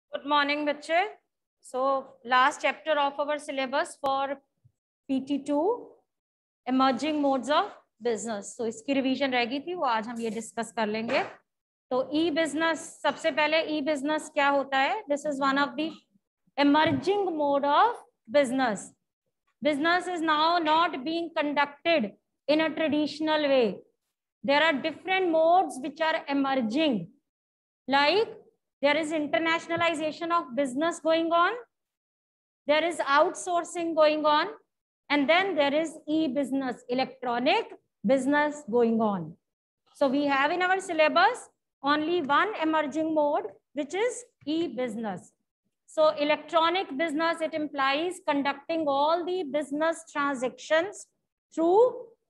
Good morning बच्चे. So last chapter of our syllabus for PT2 emerging modes of business. तो इसकी revision रह गई थी, वो आज हम ये डिस्कस कर लेंगे. तो ई बिजनेस, सबसे पहले ई बिजनेस क्या होता है? This is one of the emerging mode of business. Business is now not being conducted in a traditional way. There are different modes which are emerging. Like there is internationalization of business going on, there is outsourcing going on, and then there is e-business, electronic business going on. So we have in our syllabus only one emerging mode, which is e-business. So electronic business, it implies conducting all the business transactions through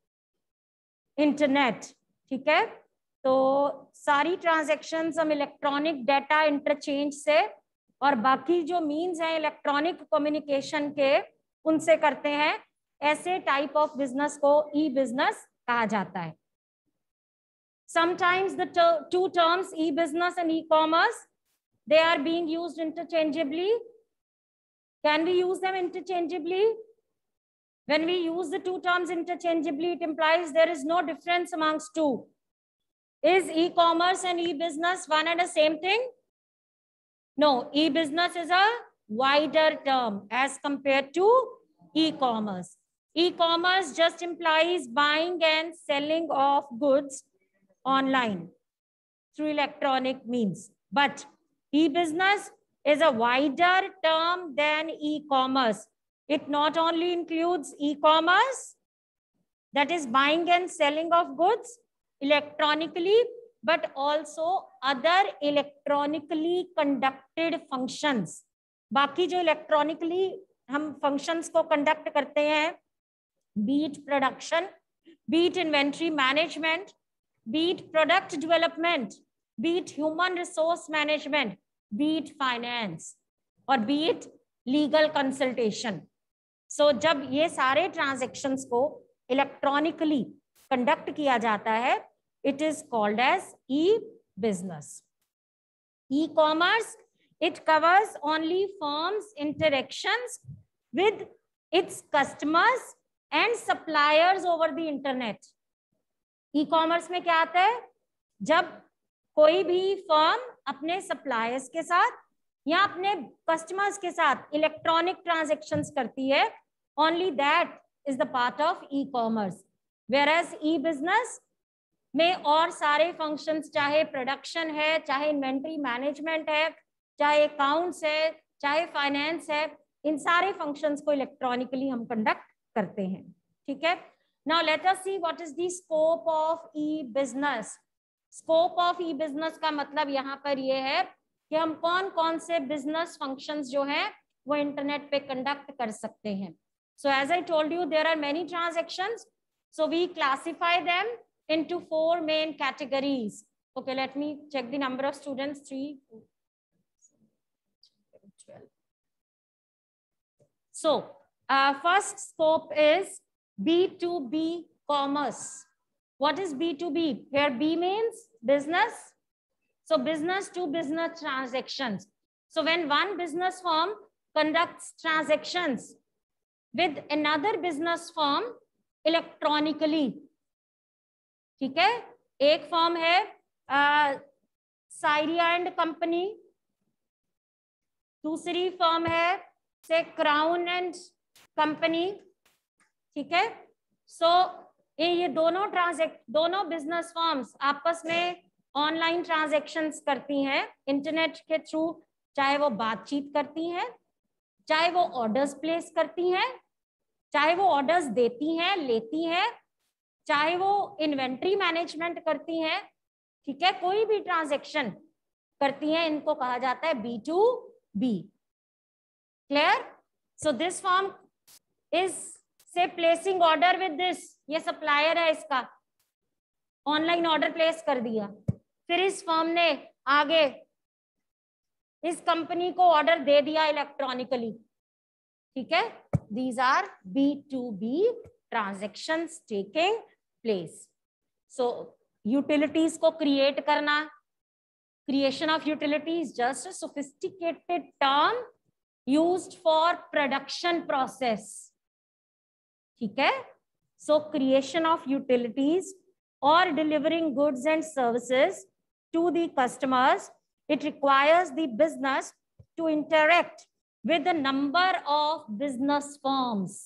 internet. ठीक है, तो सारी transactions हम electronic data interchange से और बाकी जो means हैं इलेक्ट्रॉनिक कम्युनिकेशन के, उनसे करते हैं. ऐसे टाइप ऑफ बिजनेस को ई बिजनेस कहा जाता है. Sometimes the two terms e-business and e-commerce, they are being used interchangeably. Can we use them interchangeably? When we use the two terms interchangeably, it implies there is no difference amongst two. Is e-commerce and e-business one and the same thing? No, e-business is a wider term as compared to e-commerce. E-commerce just implies buying and selling of goods online through electronic means. But e-business is a wider term than e-commerce. It not only includes e-commerce, that is buying and selling of goods electronically, but also other electronically conducted functions. बाकी जो electronically हम functions को conduct करते हैं, be it production, be it inventory management, be it product development, be it human resource management, be it finance, or be it legal consultation. So जब ये सारे transactions को electronically conduct किया जाता है, it is called as e-business. E-commerce, it covers only firms' interactions with its customers and suppliers over the internet. E-commerce में क्या आता है? जब कोई भी फर्म अपने सप्लायर्स के साथ या अपने कस्टमर्स के साथ इलेक्ट्रॉनिक ट्रांजैक्शंस करती है, only that is the part of e-commerce. Whereas e-business में और सारे फंक्शंस, चाहे प्रोडक्शन है, चाहे इन्वेंट्री मैनेजमेंट है, चाहे अकाउंट्स है, चाहे फाइनेंस है, इन सारे फंक्शंस को इलेक्ट्रॉनिकली हम कंडक्ट करते हैं. ठीक है. Now let us see what is the scope of e-business. Scope of e-business का मतलब यहाँ पर ये है कि हम कौन कौन से बिजनेस फंक्शंस जो हैं वो इंटरनेट पे कंडक्ट कर सकते हैं. So as I told you, there are many transactions. So we classify them into 4 main categories. Okay, let me check the number of students. 3, 4, 12. So first scope is B2B commerce. What is B2B? Here B means business. So business to business transactions. So when one business firm conducts transactions with another business firm electronically. ठीक है. एक firm है साइरिया and company, दूसरी firm है say crown and company. ठीक है. सो ये दोनों बिजनेस फर्म्स आपस में ऑनलाइन ट्रांजैक्शंस करती हैं इंटरनेट के थ्रू. चाहे वो बातचीत करती हैं, चाहे वो ऑर्डर्स प्लेस करती हैं, चाहे वो ऑर्डर्स देती हैं, लेती हैं, चाहे वो इन्वेंट्री मैनेजमेंट करती हैं. ठीक है. कोई भी ट्रांजैक्शन करती हैं, इनको कहा जाता है B2B. Clear. So this firm is say placing order with this, ये सप्लायर है, इसका ऑनलाइन ऑर्डर प्लेस कर दिया, फिर इस फर्म ने आगे इस कंपनी को ऑर्डर दे दिया इलेक्ट्रॉनिकली. ठीक है. These are B2B transactions taking place. So utilities को क्रिएट करना, Creation of utility is just a sophisticated term used for production process. ठीक है? So creation of utilities or delivering goods and services to the customers, it requires the business to interact with a number of business firms.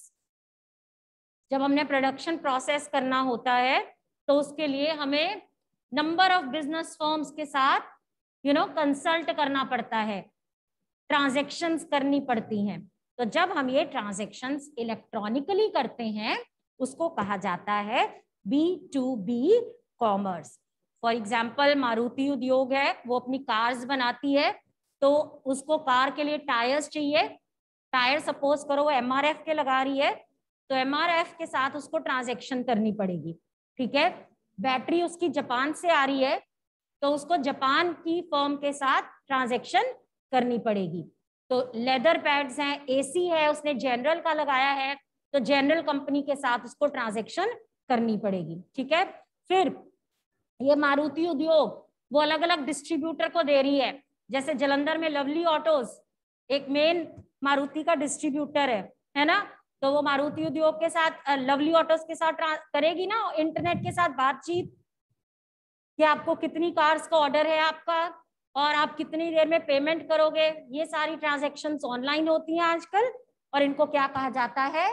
जब हमने production process करना होता है तो उसके लिए हमें नंबर ऑफ बिजनेस फर्म्स के साथ कंसल्ट करना पड़ता है, ट्रांजैक्शंस करनी पड़ती हैं। तो जब हम ये ट्रांजैक्शंस इलेक्ट्रॉनिकली करते हैं उसको कहा जाता है B2B commerce. For example Maruti उद्योग है, वो अपनी कार्स बनाती है, तो उसको कार के लिए टायर्स चाहिए। टायर सपोज करो वो MRF के लगा रही है, तो MRF के साथ उसको ट्रांजैक्शन करनी पड़ेगी। ठीक है, बैटरी उसकी जापान से आ रही है, तो उसको जापान की फर्म के साथ ट्रांजैक्शन करनी पड़ेगी। तो लेदर पैड्स हैं, AC है, उसने जनरल का लगाया है, तो जनरल कंपनी के साथ उसको ट्रांजैक्शन करनी पड़ेगी। ठीक है, फिर ये मारुति उद्योग वो अलग अलग डिस्ट्रीब्यूटर को दे रही है। जैसे जलंधर में लवली ऑटोज एक मेन मारुति का डिस्ट्रीब्यूटर है ना, तो वो मारुति उद्योग के साथ लवली ऑटोज के साथ करेगी ना इंटरनेट के साथ बातचीत कि आपको कितनी कार्स का ऑर्डर है आपका और आप कितनी देर में पेमेंट करोगे। ये सारी ट्रांजैक्शंस ऑनलाइन होती हैं आजकल, और इनको क्या कहा जाता है,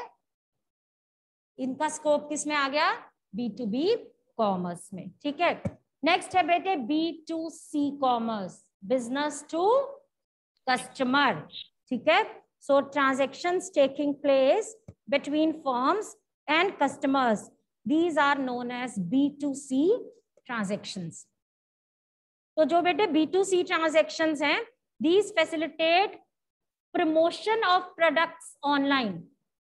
इनका स्कोप किस में आ गया, B2B कॉमर्स में। ठीक है, नेक्स्ट है बेटे B2C commerce, business to customer. ठीक है, so transactions taking place between firms and customers, these are known as B2C transactions. तो जो बेटे B2C ट्रांजैक्शंस हैं, these facilitate promotion of products online.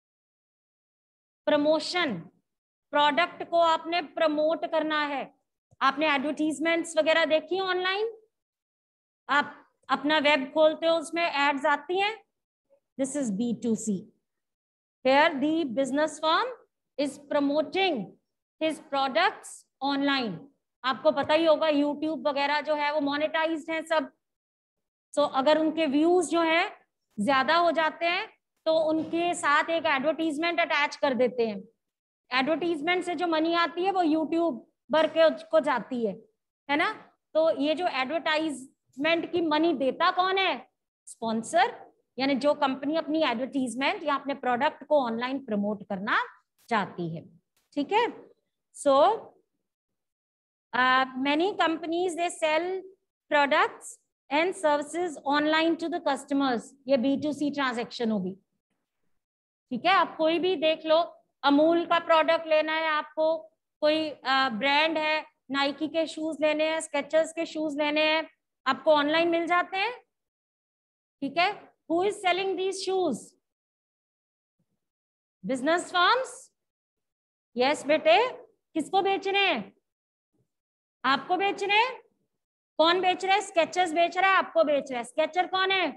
Promotion, product को आपने प्रमोट करना है, आपने एडवर्टीजमेंट्स वगैरह देखी ऑनलाइन, आप अपना वेब खोलते हो उसमें एड्स आती हैं, this is B2C। Here the business firm is promoting his products online। आपको पता ही होगा YouTube वगैरह जो है वो मोनेटाइज्ड है सब। सो अगर उनके व्यूज जो हैं ज्यादा हो जाते हैं तो उनके साथ एक एडवर्टीजमेंट अटैच कर देते हैं। एडवर्टीजमेंट से जो मनी आती है वो यूट्यूबर को जाती है ना। तो ये जो एडवर्टाइजमेंट की मनी देता कौन है, स्पॉन्सर, यानी जो कंपनी अपनी एडवर्टीजमेंट या अपने प्रोडक्ट को ऑनलाइन प्रमोट करना चाहती है। ठीक है, सो many companies they sell products and services online to the customers, ये B2C ट्रांजैक्शन होगी। ठीक है, आप कोई भी देख लो, अमूल का प्रोडक्ट लेना है आपको, कोई ब्रांड है, नाइकी के शूज लेने हैं, स्केचर्स के शूज लेने हैं, आपको ऑनलाइन मिल जाते हैं। ठीक है, who is selling these shoes, business firms. Yes बेटे, किसको बेचने हैं, आपको बेचने हैं। कौन बेच रहा है, स्केचर्स बेच रहा है, आपको बेच रहा है। स्केचर कौन है,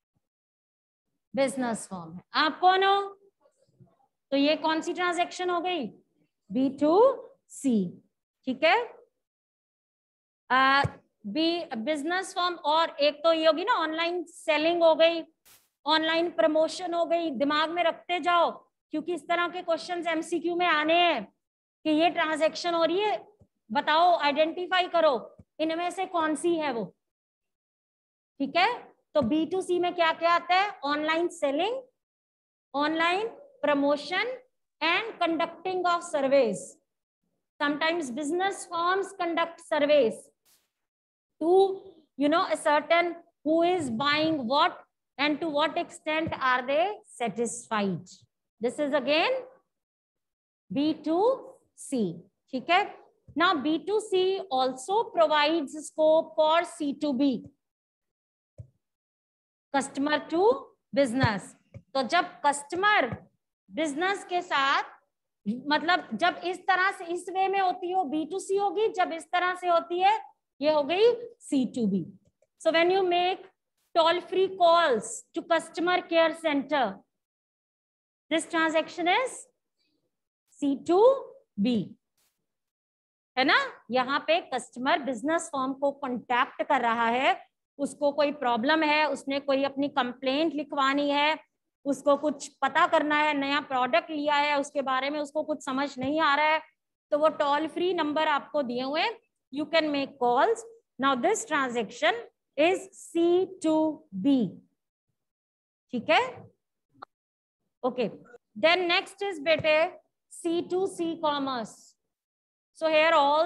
बिजनेस फर्म है। आप कौन हो, तो ये कौन सी ट्रांजैक्शन हो गई, B2C। ठीक है, बिजनेस फर्म, और एक तो ये होगी ना ऑनलाइन सेलिंग हो गई, ऑनलाइन प्रमोशन हो गई। दिमाग में रखते जाओ क्योंकि इस तरह के क्वेश्चंस MCQ में आने हैं कि ये ट्रांजैक्शन हो रही है, बताओ आइडेंटिफाई करो इनमें से कौन सी है वो। ठीक है, तो B2C में क्या क्या आता है, online selling, online promotion and conducting of surveys. Sometimes business firms conduct surveys to a certain who is buying what and to what extent are they satisfied. This is again B2C. ठीक है, now B2C also provides scope for C2B, customer to business। तो जब customer business के साथ, मतलब जब इस तरह से इस वे में होती हो B2C होगी, जब इस तरह से होती है ये हो गई C2B। So when you make toll-free calls to customer care center, this transaction is C2B। है ना। यहाँ पे कस्टमर बिजनेस फर्म को कॉन्टैक्ट कर रहा है, उसको कोई प्रॉब्लम है, उसने कोई अपनी कंप्लेंट लिखवानी है, उसको कुछ पता करना है, नया प्रोडक्ट लिया है उसके बारे में उसको कुछ समझ नहीं आ रहा है, तो वो टोल फ्री नंबर आपको दिए हुए, you can make calls. Now this transaction is C2B, ठीक है। ओके, देन नेक्स्ट इज बेटे C2C commerce. So here all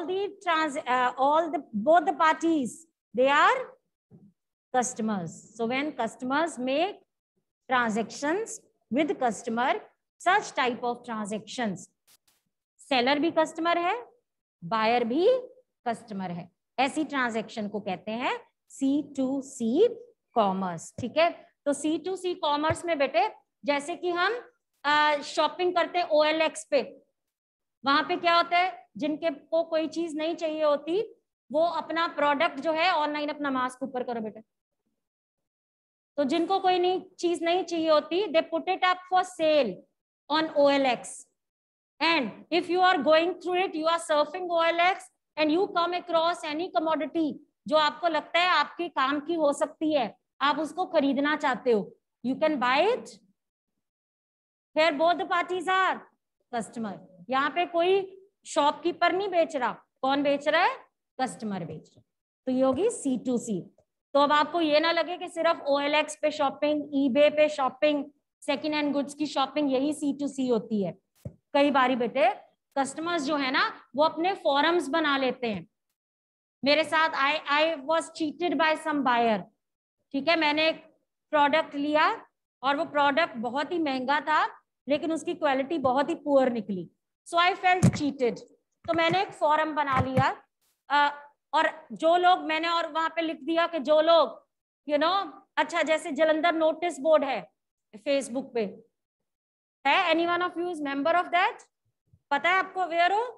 the both the parties, they are customers. So when customers make transactions with customer, such type of transactions, seller भी customer है, buyer भी customer है, ऐसी transaction को कहते हैं C2C commerce, ठीक है। तो C2C commerce में बेटे जैसे कि हम शॉपिंग करते हैं OLX पे, वहां पे क्या होता है, जिनके को कोई चीज नहीं चाहिए होती वो अपना प्रोडक्ट जो है ऑनलाइन अपना मास्क ऊपर करो बेटे, तो जिनको कोई नहीं चीज नहीं चाहिए होती they put it up for sale on OLX, and if you are going through it, you are surfing OLX and you come across any commodity जो आपको लगता है आपके काम की हो सकती है, आप उसको खरीदना चाहते हो, you can buy it. Here both the parties are customer. यहाँ पे कोई शॉपकीपर नहीं बेच रहा, कौन बेच रहा है, कस्टमर बेच रहा है, तो ये होगी C2C। तो अब आपको ये ना लगे कि सिर्फ OLX पे शॉपिंग, eBay पे शॉपिंग, सेकेंड हैंड गुड्स की शॉपिंग यही C2C होती है। कई बारी बेटे कस्टमर्स जो है ना वो अपने फोरम्स बना लेते हैं। मेरे साथ I was cheated by some buyer, ठीक है, मैंने एक प्रोडक्ट लिया और वो प्रोडक्ट बहुत ही महंगा था लेकिन उसकी क्वालिटी बहुत ही पुअर निकली, सो आई फेल्ट चीटेड। तो मैंने एक फॉरम बना लिया और जो लोग मैंने और वहां पे लिख दिया कि जो लोग अच्छा जैसे जलंधर नोटिस बोर्ड है फेसबुक पे है, any one of you is member of that, पता है आपको वेयर हो,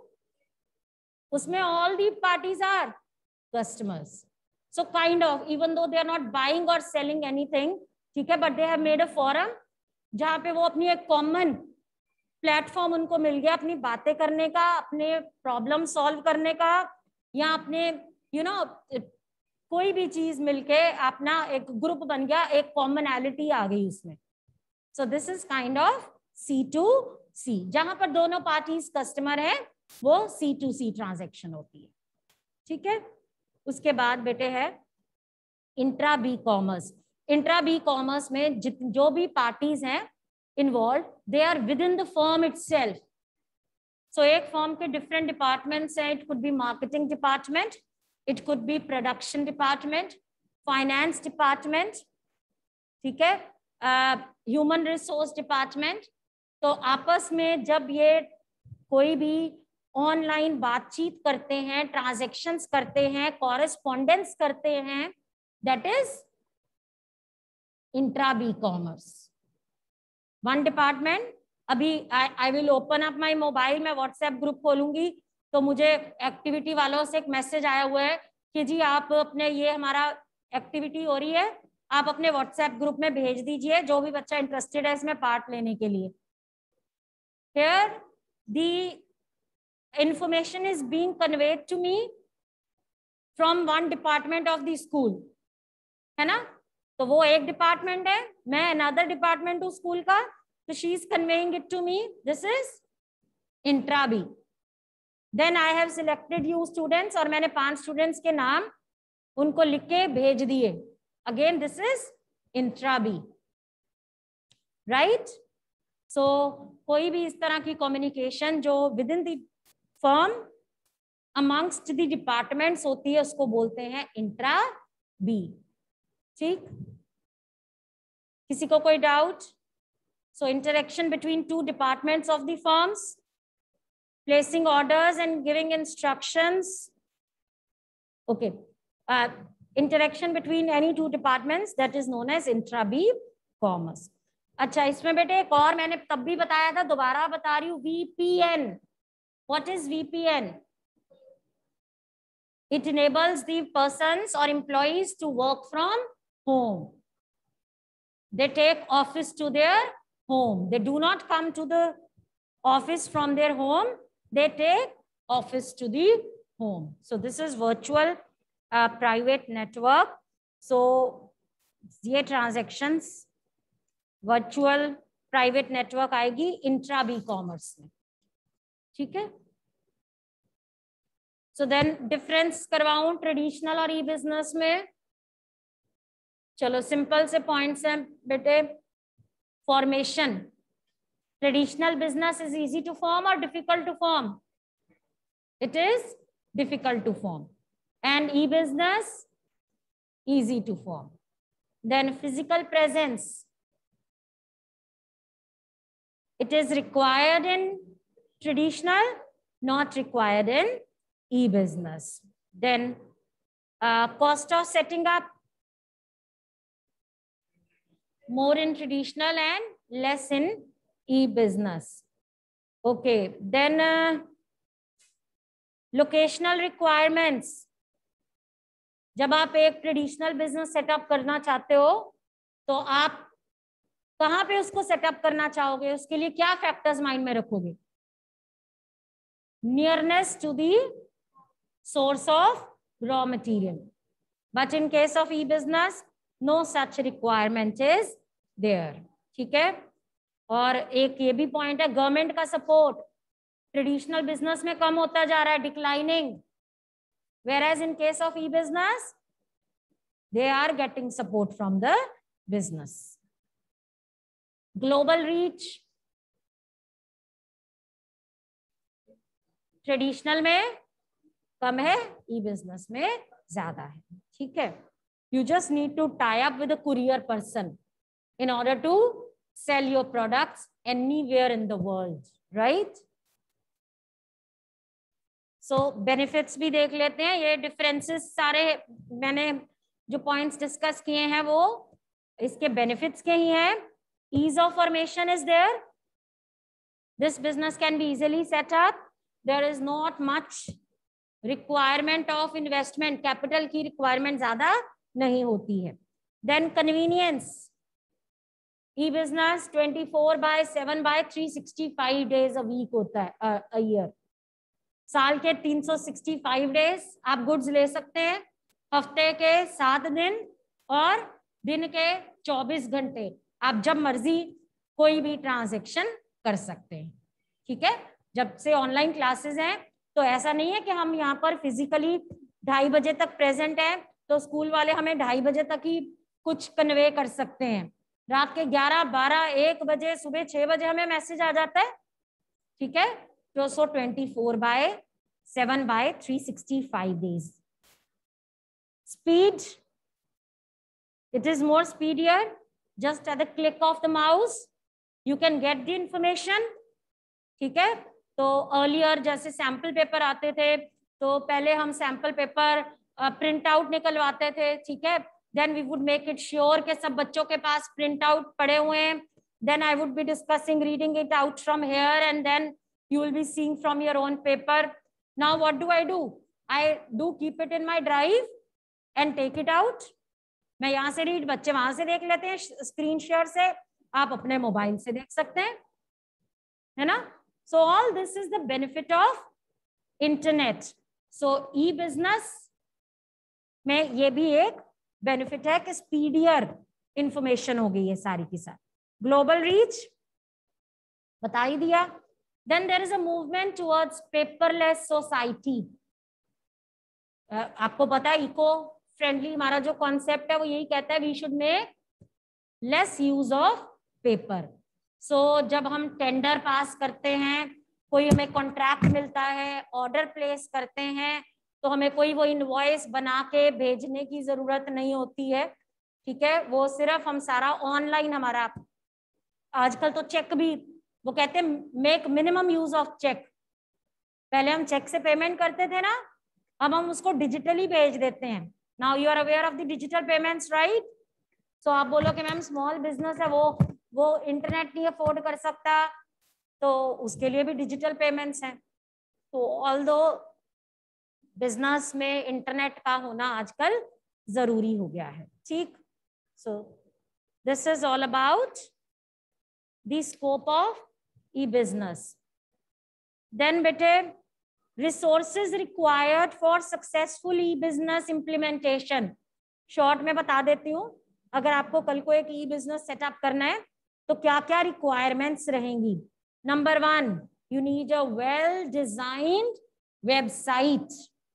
उसमें all the parties are customers, so kind of even though they are not buying और सेलिंग एनीथिंग, ठीक है, but they have made a forum जहां पे वो अपनी एक कॉमन प्लेटफॉर्म उनको मिल गया अपनी बातें करने का, अपने प्रॉब्लम सॉल्व करने का, या अपने कोई भी चीज मिलके अपना एक ग्रुप बन गया, एक कॉमनैलिटी आ गई उसमें। So this is kind of C2C, जहां पर दोनों पार्टीज कस्टमर है वो C2C ट्रांजेक्शन होती है, ठीक है। उसके बाद बेटे है intra B commerce. Intra B commerce में जो भी पार्टीज हैं involved, they are within the firm itself. So एक फर्म के डिफरेंट डिपार्टमेंट्स हैं, it could be marketing department, it could be production department, finance department, ठीक है, human resource department. तो आपस में जब ये कोई भी ऑनलाइन बातचीत करते हैं, ट्रांजैक्शंस करते हैं, कॉरेस्पॉन्डेंस करते हैं, that is intra B commerce. One department, अभी I will open up my mobile, मैं व्हाट्सएप ग्रुप खोलूंगी तो मुझे एक्टिविटी वालों से एक मैसेज आया हुआ है कि जी आप अपने ये हमारा एक्टिविटी हो रही है, आप अपने व्हाट्सएप ग्रुप में भेज दीजिए जो भी बच्चा इंटरेस्टेड है इसमें पार्ट लेने के लिए। Here the information is being conveyed to me from one department of the school, है ना, तो वो एक डिपार्टमेंट है, मैं अनदर डिपार्टमेंट हूँ स्कूल का, तो she is conveying it to me, this is intra B. Then I have selected you students, और मैंने 5 स्टूडेंट्स के नाम उनको लिख के भेज दिए, again this is intra B, right. So कोई भी इस तरह की कम्युनिकेशन जो within the firm amongst the departments होती है उसको बोलते हैं इंट्रा बी, ठीक। किसी को कोई doubt? So interaction between 2 departments of the firms, placing orders and giving instructions, okay, interaction between any 2 departments, that is known as intra B commerce। अच्छा, इसमें बेटे एक और मैंने तब भी बताया था, दोबारा बता रही हूँ, VPN। What is VPN? It enables the persons or employees to work from home. They take office to their home. They do not come to the office from their home. They take office to the home. So this is virtual private network. So ये transactions virtual private network आएगी intra B commerce में, ठीक है. So then difference करवाऊं traditional और e business में. चलो simple से पॉइंट्स हैं बेटे. Formation, traditional business is easy to form और difficult to form? It is difficult to form. And e-business easy to form. Then physical presence, it is required in traditional, not required in e-business. Then cost of setting up, more in traditional and less in e-business. Okay, then locational requirements. जब आप एक traditional business setup करना चाहते हो तो आप कहां पे उसको सेटअप करना चाहोगे? उसके लिए क्या फैक्टर्स माइंड में रखोगे? Nearness to the source of raw material. But in case of e business no such requirement is there, ठीक है. और एक ये भी पॉइंट है, गवर्नमेंट का सपोर्ट ट्रेडिशनल बिजनेस में कम होता जा रहा है, declining. whereas in case of e-business they are getting support from the business. Global reach, traditional में कम है, e-business में ज्यादा है, ठीक है. You just need to tie up with a courier person in order to sell your products anywhere in the world, right? So benefits भी देख लेते हैं. ये डिफरेंसेस सारे मैंने जो पॉइंट्स डिस्कस किए हैं वो इसके बेनिफिट्स के ही हैं. Ease of formation is there. This business can be easily set up. There is not much requirement of investment. Capital की रिक्वायरमेंट ज्यादा नहीं होती है. Then convenience. E business 24/7/365 days a week होता है, अ ईयर. साल के 365 डेज आप गुड्स ले सकते हैं. हफ्ते के 7 दिन और दिन के 24 घंटे आप जब मर्जी कोई भी ट्रांजैक्शन कर सकते हैं, ठीक है. जब से ऑनलाइन क्लासेस हैं तो ऐसा नहीं है कि हम यहाँ पर फिजिकली 2:30 बजे तक प्रेजेंट है तो स्कूल वाले हमें 2:30 बजे तक ही कुछ कन्वे कर सकते हैं. रात के 11, 12, 1 बजे, सुबह 6 बजे हमें मैसेज आ जाता है, ठीक है. तो 24/7/365 days. Speed, it is more speedier. Just at the click of the mouse you can get the information, ठीक है. तो earlier जैसे सैंपल पेपर आते थे तो पहले हम सैंपल पेपर प्रिंट आउट निकलवाते थे, ठीक है. Then we would make it sure कि सब बच्चों के पास प्रिंट आउट पड़े हुए हैं. Then I would be discussing, reading it out from here, and then you will be seeing from your own paper. Now what do? I do keep it in my drive and take it out. मैं यहाँ से read, बच्चे वहां से देख लेते हैं screen share से, आप अपने मोबाइल से देख सकते हैं, है ना. So all this is the benefit of internet. So e-business में ये भी एक बेनिफिट है कि स्पीडियर इंफॉर्मेशन हो गई है सारी की सारी. ग्लोबल रीच बता ही दिया. Then there is a movement towards paperless society. आपको पता है इको फ्रेंडली हमारा जो कॉन्सेप्ट है वो यही कहता है we should make less use of paper. So जब हम टेंडर पास करते हैं, कोई हमें कॉन्ट्रैक्ट मिलता है, ऑर्डर प्लेस करते हैं, तो हमें कोई वो इनवॉइस बना के भेजने की जरूरत नहीं होती है, ठीक है. वो सिर्फ हम सारा ऑनलाइन, हमारा आजकल तो चेक भी वो कहते हैं make minimum use of cheque. पहले हम चेक से पेमेंट करते थे ना, अब हम उसको डिजिटली भेज देते हैं. Now you are aware of the digital payments, right. So आप बोलो कि मैम स्मॉल बिजनेस है, वो इंटरनेट नहीं अफोर्ड कर सकता, तो उसके लिए भी डिजिटल पेमेंट्स हैं. तो ऑल्दो बिजनेस में इंटरनेट का होना आजकल जरूरी हो गया है, ठीक. So this is all about the scope of e-business. Then बेटे resources required for successful e business implementation. Short में बता देती हूँ, अगर आपको कल को एक ई बिजनेस सेटअप करना है तो क्या क्या रिक्वायरमेंट्स रहेंगी। Number 1, you need a well designed website.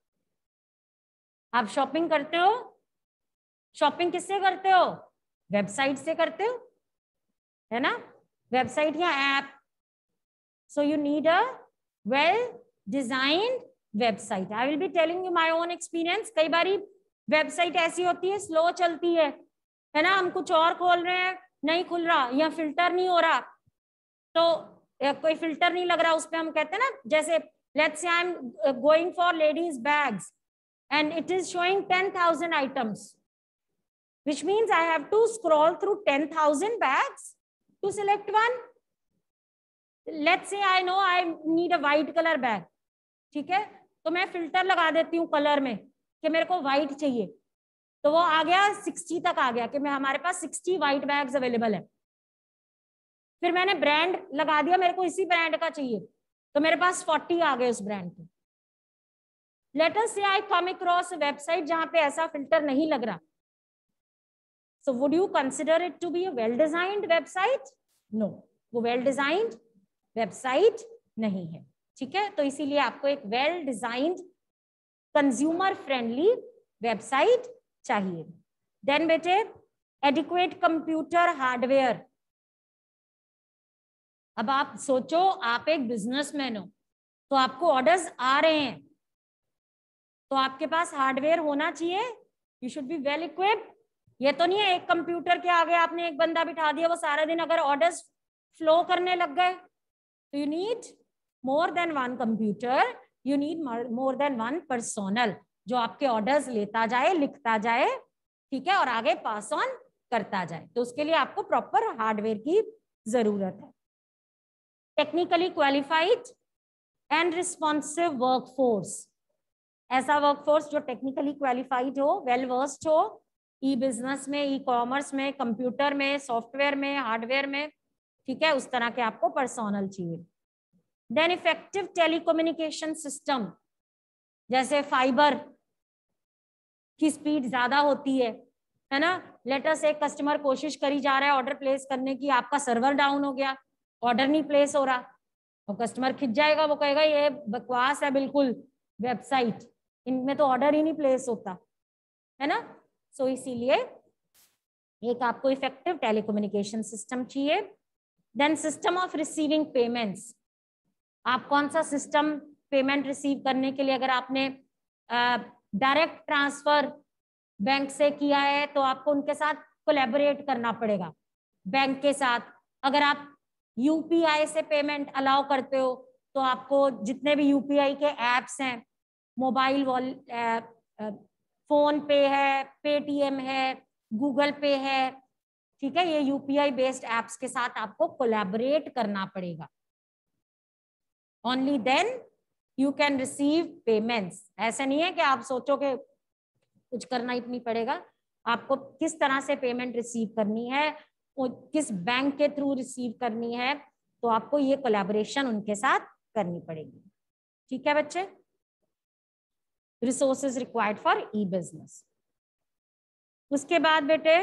आप शॉपिंग करते हो, शॉपिंग किससे करते हो? वेबसाइट से करते हो, है ना? वेबसाइट या app. So you need a well designed website. I will be telling you my own experience. कई बारी वेबसाइट ऐसी होती है, स्लो चलती है ना? हम कुछ और खोल रहे हैं, नहीं खुल रहा, या फिल्टर नहीं हो रहा, तो कोई फिल्टर नहीं लग रहा उस पर। हम कहते हैं ना, जैसे let's say I am going for ladies bags and it is showing 10,000 items, which means I have to scroll through 10,000 bags to select one. Let's say I know I need a white color bag, ठीक है? तो मैं filter लगा देती हूँ colour में कि मेरे को व्हाइट चाहिए, तो वो आ गया 60 तक आ गया कि मैं हमारे पास 60 व्हाइट बैग्स अवेलेबल है। फिर मैंने ब्रांड लगा दिया, मेरे को इसी ब्रांड का चाहिए, तो मेरे पास 40 आ गए उस ब्रांड के। Let us say I come across a website जहां पे ऐसा फिल्टर नहीं लग रहा, so would you consider it to be a well designed website? No, वो well designed website नहीं है, ठीक है? तो इसीलिए आपको एक well designed consumer friendly website चाहिए। Then बेटे adequate computer hardware। अब आप सोचो, आप एक बिजनेसमैन हो, तो आपको ऑर्डर्स आ रहे हैं, तो आपके पास हार्डवेयर होना चाहिए। You should be well equipped. ये तो नहीं है एक कंप्यूटर के आगे आपने एक बंदा बिठा दिया, वो सारा दिन अगर ऑर्डर्स फ्लो करने लग गए, तो you need more than one computer, you need more than one personnel जो आपके ऑर्डर्स लेता जाए, लिखता जाए, ठीक है, और आगे पास ऑन करता जाए। तो उसके लिए आपको प्रॉपर हार्डवेयर की जरूरत है। Technically qualified and responsive workforce, ऐसा वर्कफोर्स जो टेक्निकली क्वालिफाइड हो, वेल वर्स्ड हो, ई बिजनेस में, ई कॉमर्स में, कंप्यूटर में, सॉफ्टवेयर में, हार्डवेयर में, ठीक है, उस तरह के आपको पर्सोनल चाहिए। देन इफेक्टिव टेलीकम्युनिकेशन सिस्टम, जैसे फाइबर की स्पीड ज्यादा होती है ना? लेट अस एक कस्टमर कोशिश करी जा रहा है ऑर्डर प्लेस करने की, आपका सर्वर डाउन हो गया, ऑर्डर नहीं प्लेस हो रहा, और कस्टमर खिंच जाएगा, वो कहेगा ये बकवास है बिल्कुल वेबसाइट, इनमें तो ऑर्डर ही नहीं प्लेस होता, है ना? सो इसीलिए एक आपको इफेक्टिव टेलीकम्युनिकेशन सिस्टम चाहिए। Then system of receiving payments, आप कौन सा सिस्टम पेमेंट रिसीव करने के लिए, अगर आपने डायरेक्ट ट्रांसफर बैंक से किया है तो आपको उनके साथ कोलैबोरेट करना पड़ेगा बैंक के साथ। अगर आप यूपीआई से पेमेंट अलाउ करते हो तो आपको जितने भी यूपीआई के एप्स हैं, मोबाइल फोन पे है, पेटीएम है, गूगल पे है, ठीक है, ये यूपीआई बेस्ड एप्स के साथ आपको कोलैबोरेट करना पड़ेगा। Only then you can receive payments. ऐसा नहीं है कि आप सोचो कि कुछ करना ही नहीं पड़ेगा, आपको किस तरह से पेमेंट रिसीव करनी है, किस बैंक के थ्रू रिसीव करनी है, तो आपको ये कोलैबोरेशन उनके साथ करनी पड़ेगी, ठीक है बच्चे? Resources required for e business. उसके बाद बेटे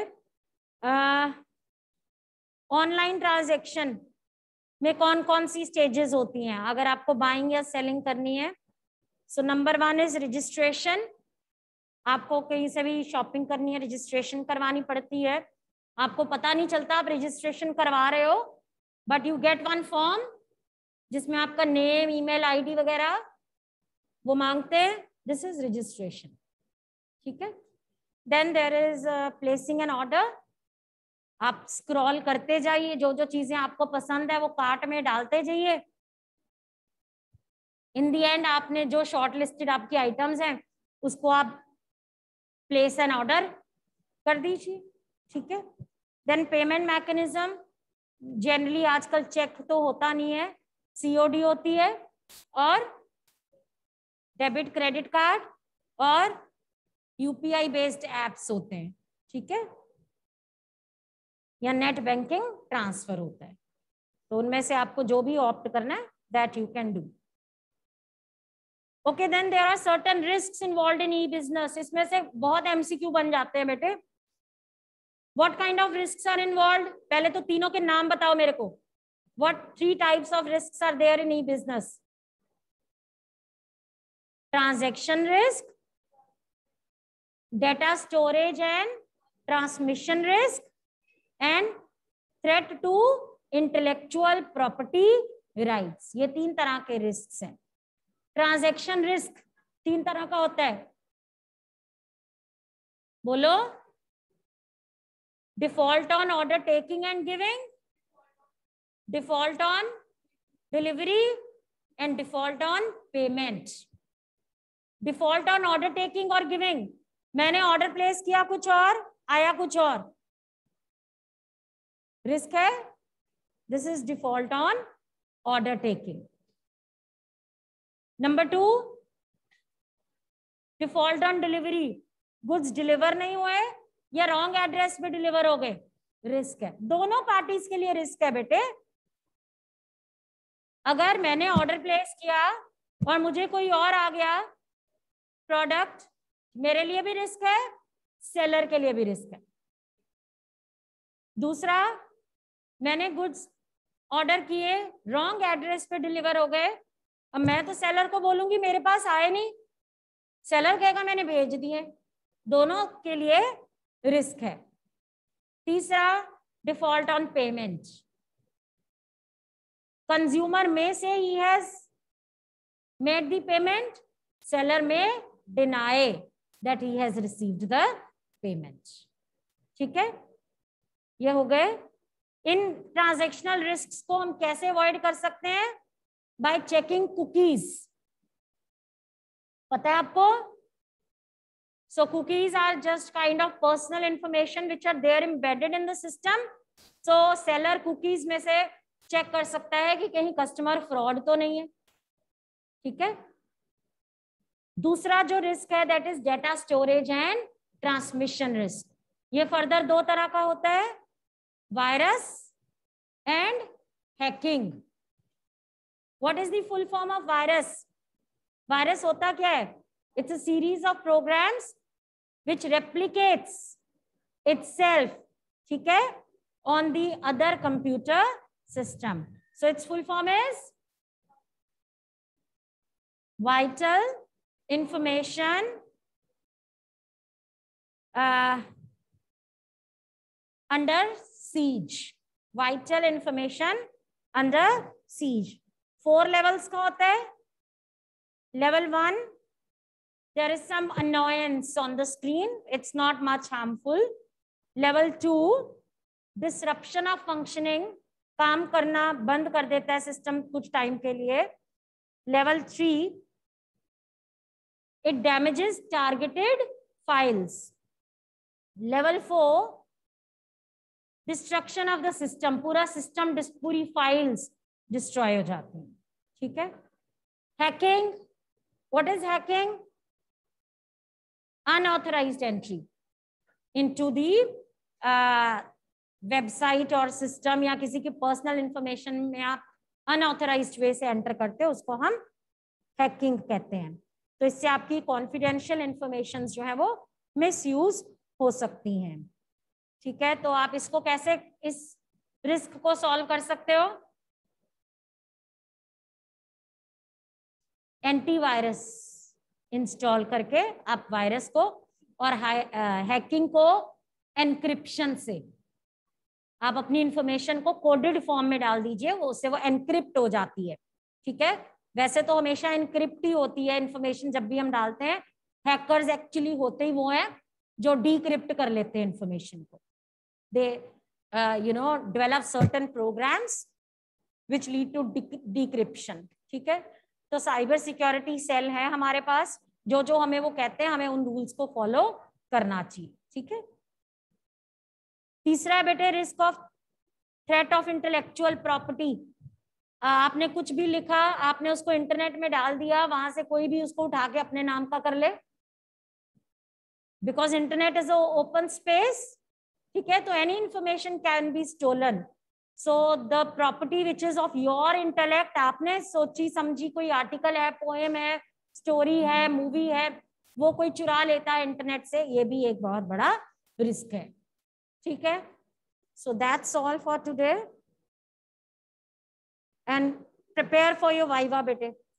ऑनलाइन ट्रांजैक्शन में कौन कौन सी स्टेजेस होती हैं अगर आपको बाइंग या सेलिंग करनी है? So number 1 is registration. आपको कहीं से भी शॉपिंग करनी है, रजिस्ट्रेशन करवानी पड़ती है, आपको पता नहीं चलता आप रजिस्ट्रेशन करवा रहे हो, but you get one form जिसमें आपका नेम, ईमेल आईडी वगैरह वो मांगते हैं, दिस इज रजिस्ट्रेशन, ठीक है? Then there is placing an order. आप स्क्रॉल करते जाइए, जो जो चीजें आपको पसंद है वो कार्ट में डालते जाइए। इन दी एंड आपने जो शॉर्ट लिस्टेड आपकी आइटम्स हैं उसको आप प्लेस एन ऑर्डर कर दीजिए, ठीक है? देन पेमेंट मैकेनिज्म, जनरली आजकल चेक तो होता नहीं है, सीओडी होती है, और डेबिट क्रेडिट कार्ड और यूपीआई बेस्ड एप्स होते हैं, ठीक है, या नेट बैंकिंग ट्रांसफर होता है। तो उनमें से आपको जो भी ऑप्ट करना है that you can do. Okay, then there are certain risks involved in e business. इसमें से बहुत एमसीक्यू बन जाते हैं बेटे. What kind of risks are involved? पहले तो तीनों के नाम बताओ मेरे को. What 3 types of risks are there in e business? Transaction risk, data storage and transmission risk, and threat to intellectual property rights. ये 3 तरह के रिस्क हैं. ट्रांजैक्शन रिस्क 3 तरह का होता है. बोलो. Default on order taking and giving, default on delivery and default on payment. Default on order taking और गिविंग, मैंने ऑर्डर प्लेस किया कुछ और आया कुछ और, रिस्क है. This is default on order taking. Number 2, default on delivery, goods deliver नहीं हुए या रॉन्ग एड्रेस पे डिलीवर हो गए, रिस्क है. दोनों पार्टीज के लिए रिस्क है बेटे. अगर मैंने ऑर्डर प्लेस किया और मुझे कोई और आ गया प्रोडक्ट, मेरे लिए भी रिस्क है, सेलर के लिए भी रिस्क है. दूसरा, मैंने गुड्स ऑर्डर किए, रॉन्ग एड्रेस पे डिलीवर हो गए. अब मैं तो सेलर को बोलूंगी मेरे पास आए नहीं, सेलर कहेगा मैंने भेज दिए. दोनों के लिए रिस्क है. तीसरा, डिफॉल्ट ऑन पेमेंट. कंज्यूमर में से ही has made the payment, seller में deny that he has received the payment. ठीक है, ये हो गए. इन ट्रांजैक्शनल रिस्क्स को हम कैसे अवॉइड कर सकते हैं? By checking cookies. पता है आपको? So cookies are just kind of personal information which are there embedded in the system. So seller cookies में से चेक कर सकता है कि कहीं कस्टमर फ्रॉड तो नहीं है. ठीक है. दूसरा जो रिस्क है that is data storage and transmission risk. ये फर्दर 2 तरह का होता है, virus and hacking. What is the full form of virus? Virus होता क्या है? It's a series of programs which replicates itself, ठीक है, on the other computer system. So its full form is vital information under siege. Vital information under siege. 4 levels का होता है. Level 1, there is some annoyance on the screen, it's not much harmful. Level 2, disruption of functioning, काम करना बंद कर देता है system कुछ टाइम के लिए. Level 3, it damages targeted files. Level 4, destruction of the system, पूरा सिस्टम, पूरी फाइल्स डिस्ट्रॉय हो जाती हैं. ठीक है. Hacking, what is hacking? Unauthorised entry into the website और सिस्टम या किसी की पर्सनल इंफॉर्मेशन में आप अनऑथराइज्ड वे से एंटर करते हो, उसको हम हैकिंग कहते हैं. तो इससे आपकी कॉन्फिडेंशियल इंफॉर्मेशन जो है वो मिसयूज हो सकती हैं. ठीक है. तो आप इसको कैसे, इस रिस्क को सॉल्व कर सकते हो? एंटीवायरस इंस्टॉल करके आप वायरस को और हैकिंग को एनक्रिप्शन से आप अपनी इंफॉर्मेशन को कोडेड फॉर्म में डाल दीजिए, वो उससे वो एनक्रिप्ट हो जाती है. ठीक है. वैसे तो हमेशा एनक्रिप्ट ही होती है इंफॉर्मेशन जब भी हम डालते हैं. हैकर्स एक्चुअली होते ही वो हैं जो डीक्रिप्ट कर लेते हैं इंफॉर्मेशन को. They develop certain programs which lead to decryption. ठीक है. तो साइबर सिक्योरिटी सेल है हमारे पास, जो हमें वो कहते हैं, हमें उन रूल्स को फॉलो करना चाहिए. ठीक है. तीसरा है बेटे risk of threat of intellectual property. आपने कुछ भी लिखा, आपने उसको इंटरनेट में डाल दिया, वहां से कोई भी उसको उठा के अपने नाम का कर ले, because internet is open space. ठीक है. तो any information can be stolen. So the property which is of your intellect, आपने सोची समझी कोई आर्टिकल है, पोएम है, स्टोरी है, मूवी है, वो कोई चुरा लेता है इंटरनेट से, ये भी एक बहुत बड़ा रिस्क है। ठीक है, so that's all for today and prepare for your viva बेटे।